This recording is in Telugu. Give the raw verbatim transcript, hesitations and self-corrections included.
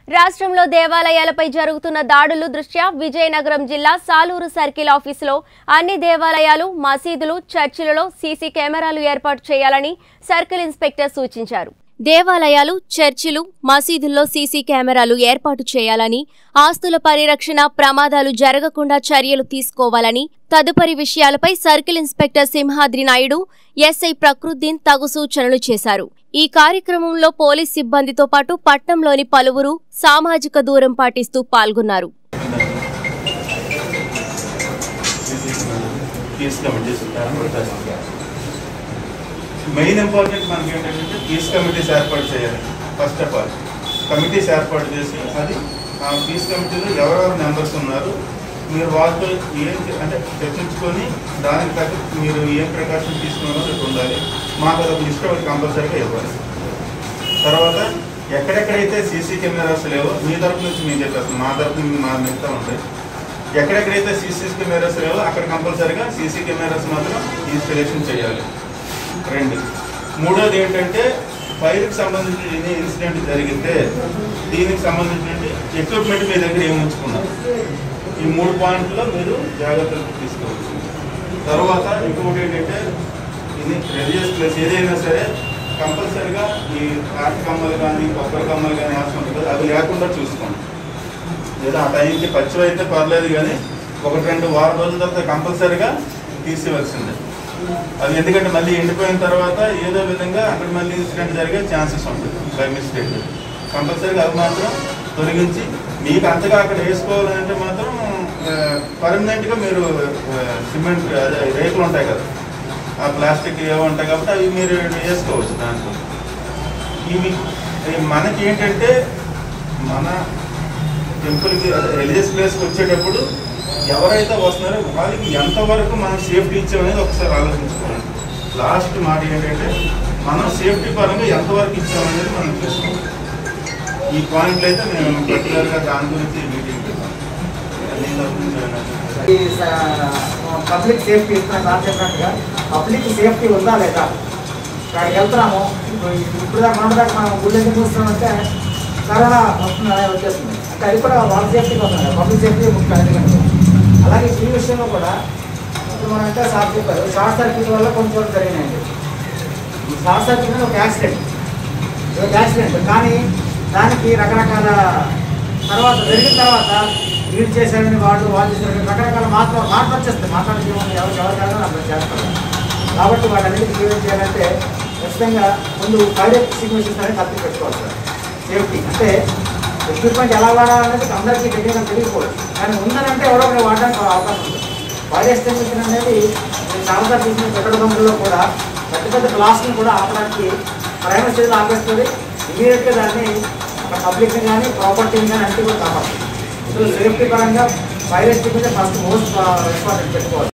రాష్ట్రంలో దేవాలయాలపై జరుగుతున్న దాడుల దృష్ట్యా విజయనగరం జిల్లా సాలూరు సర్కిల్ ఆఫీసులో అన్ని దేవాలయాలు, మసీదులు, చర్చిలలో సీసీ కెమెరాలు ఏర్పాటు చేయాలని సర్కిల్ ఇన్స్పెక్టర్ సూచించారు. దేవాలయాలు, చర్చిలు, మసీదుల్లో సీసీ కెమెరాలు ఏర్పాటు చేయాలని, ఆస్తుల పరిరక్షణ, ప్రమాదాలు జరగకుండా చర్యలు తీసుకోవాలని, తదుపరి విషయాలపై circle inspector Simhadri Naidu, SI Prakruddin తగు సూచనలు చేశారు. ఈ కార్యక్రమంలో పోలీస్ సిబ్బందితో పాటు పట్టణంలోని పలువురు సామాజిక దూరం పాటిస్తూ పాల్గొన్నారు. మెయిన్ ఇంపార్టెంట్ మనకి ఏంటంటే పీస్ కమిటీస్ ఏర్పాటు చేయాలి. ఫస్ట్ ఆఫ్ ఆల్ కమిటీస్ ఏర్పాటు చేసి అది ఆ పీస్ కమిటీలో ఎవరెవరు మెంబర్స్ ఉన్నారు, మీరు వాళ్ళతో ఏం అంటే చర్చించుకొని దానికి తగ్గ మీరు ఏం ప్రికాషన్ తీసుకున్నారో రేపు ఉండాలి. మాకు అదొక లిస్ట్ ఒకటి కంపల్సరీగా ఇవ్వాలి. తర్వాత ఎక్కడెక్కడైతే సీసీ కెమెరాస్ లేవో మీ తరపు నుంచి మేము చెప్పేస్తాం, మా తరపు నుంచి మా మిగతా ఉంటాయి. ఎక్కడెక్కడైతే సీసీ కెమెరాస్ లేవో అక్కడ కంపల్సరీగా సీసీ కెమెరాస్ మాత్రం ఇన్స్టలేషన్ చేయాలి. రెండు మూడోది ఏంటంటే ఫైర్కి సంబంధించిన ఎన్ని ఇన్సిడెంట్ జరిగితే దీనికి సంబంధించిన ఎక్విప్మెంట్ మీ దగ్గర ఏమి ఉంచుకున్నారు, ఈ మూడు పాయింట్లో మీరు జాగ్రత్తలు తీసుకోవచ్చు. తర్వాత ఇంకొకటి ఏంటంటే ఇది రిలీజియస్ ప్లేస్ ఏదైనా సరే కంపల్సరీగా ఈ కాటి కమ్మలు కానీ కొబ్బరి కమ్మలు కానీ అవసరం ఉంటుంది, అవి లేకుండా చూసుకోండి. లేదా ఆ టైంకి పచ్చివి అయితే పర్లేదు కానీ ఒకటి రెండు వారం రోజుల తర్వాత కంపల్సరీగా తీసివలసిందే. అది ఎందుకంటే మళ్ళీ ఎండిపోయిన తర్వాత ఏదో విధంగా అక్కడ మళ్ళీ ఇన్సిడెంట్ జరిగే ఛాన్సెస్ ఉంటుంది బై మిస్టేక్. కంపల్సరీగా అవి మాత్రం తొలగించి మీకు అంతగా అక్కడ వేసుకోవాలంటే మాత్రం పర్మనెంట్గా మీరు సిమెంట్ అదే రేకులు ఉంటాయి కదా, ఆ ప్లాస్టిక్ ఏవో ఉంటాయి కాబట్టి అవి మీరు వేసుకోవచ్చు. దాంట్లో ఇవి మనకి ఏంటంటే మన టెంపుల్కి అదే రిలీజియస్ ప్లేస్కి వచ్చేటప్పుడు ఎవరైతే వస్తున్నారో వాళ్ళకి ఎంతవరకు మనం సేఫ్టీ ఇచ్చామనేది ఒకసారి ఆలోచించుకోవాలి. లాస్ట్ మాట ఏంటంటే మనం సేఫ్టీ పరంగా ఎంతవరకు ఇచ్చామనేది మనం చూసుకోవాలి. ఈ పాయింట్లు అయితే మేము పర్టికులర్గా దాని గురించి మీటింగ్ పెట్టాం. పబ్లిక్ సేఫ్టీ ఇస్తున్నా సార్ చెప్పినట్టుగా పబ్లిక్ సేఫ్టీ ఉందా లేదా, అక్కడికి వెళ్తున్నాము ఇప్పుడు దాకా మన దాకా మనం గుళ్ళకి చూస్తున్నామంటే కరోనా వస్తుంది అనేది వచ్చేస్తుంది అంటే అది కూడా వాళ్ళ సేఫ్టీకి వస్తుంది, పబ్లిక్ సేఫ్టీ ముఖ్యం. ఎందుకంటే అలాగే ఈ విషయంలో కూడా ఇప్పుడు మనం అంటే సార్ చెప్పారు షార్ట్ సర్క్యూట్ వల్ల కొన్ని చోట్ల జరిగినాయండి. షార్ట్ సర్క్యూట్ అనేది ఒక యాక్సిడెంట్ ఒక యాక్సిడెంట్ కానీ దానికి రకరకాల తర్వాత జరిగిన తర్వాత లీడ్ చేశారని వాళ్ళు వాళ్ళు చేసిన రకరకాల మాత్రం మాటలు వచ్చేస్తాయి. మాట్లాడే ఎవరు ఎవరికైనా అర్థం చేస్తారు. కాబట్టి వాటన్నిటికీ క్లియర్ చేయాలంటే ఖచ్చితంగా ముందు ఫైర్ ఎక్స్టింగ్విషర్స్ అనేది కత్తి పెట్టుకోవాలి సార్. సేఫ్టీ అంటే ఎక్విప్మెంట్ ఎలా వాడాలనేది అందరికీ టెక్నికల్ తెలియకపోవచ్చు, కానీ ఉందనంటే ఎవరో ఒకటి వాడడానికి అవకాశం ఉంది. ఫైర్ ఎక్స్టింగ్విషర్ అనేది చాలాసార్లు చూసిన పెట్రోల్ బంకుల్లో కూడా పెద్ద పెద్ద బ్లాస్ట్ని కూడా ఆపడానికి ప్రైమరీ స్టేజ్లో ఆపేస్తుంది. ఇమీడియట్గా దాన్ని పబ్లిక్ని కానీ ప్రాపర్టీని కానీ అన్ని కూడా కాపాడుతుంది. సో సేఫ్టీ పరంగా fire extinguisher first most important పెట్టుకోవాలి.